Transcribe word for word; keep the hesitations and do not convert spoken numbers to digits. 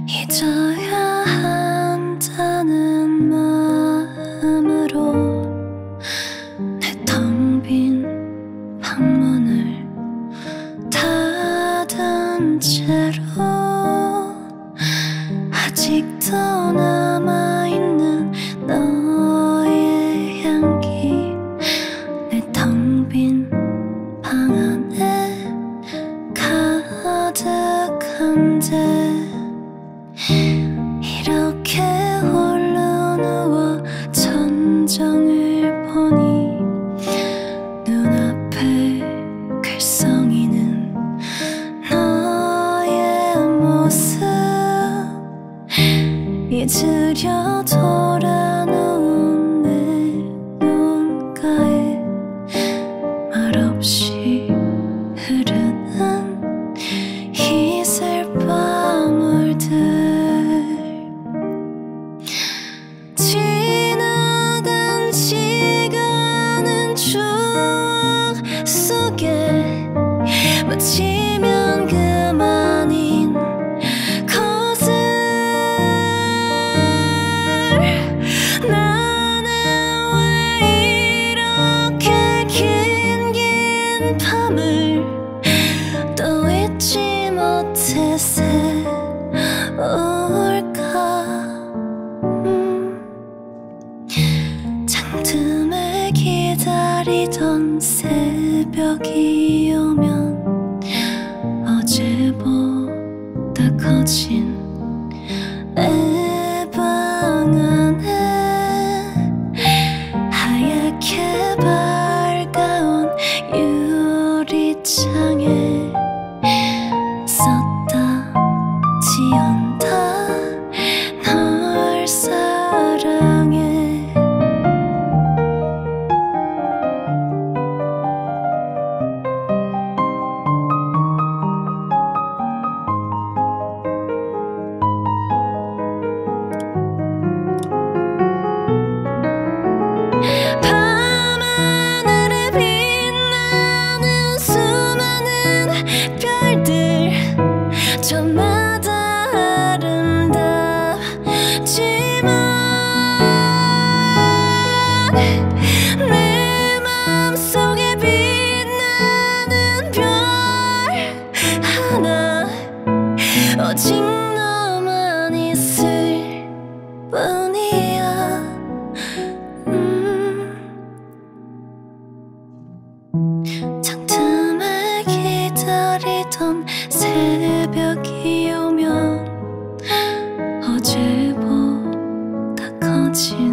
잊어야 한다는 마음으로 내 텅 빈 방문을 닫은 채로 아직도 남아있는 너의 향기 내 텅 빈 방 안에 가득한데 이렇게 홀로 누워 천정을 보니 눈앞에 글썽이는 너의 모습 잊으려 돌아누운 내 눈가에 말없이 흐르는 이슬방울들 지나간 시간은 추억 속에 묻히면 그만인 것을 나는 왜 이렇게 긴 긴 밤을 또 잊지 못해 새올까. 창틈에 기다리던 새벽이 오면 어제보다 커진 내 방 안에 하얗게 밝아온 유리창에 썼다 지운다 널 사랑해. 밤하늘에 빛나는 수많은 별들 저마다 아름답지만 내 맘속에 빛나는 별 하나 오직 너만 있을 뿐이야. 음. 창틈에 기다리던 새벽이 오면 어제보다 커진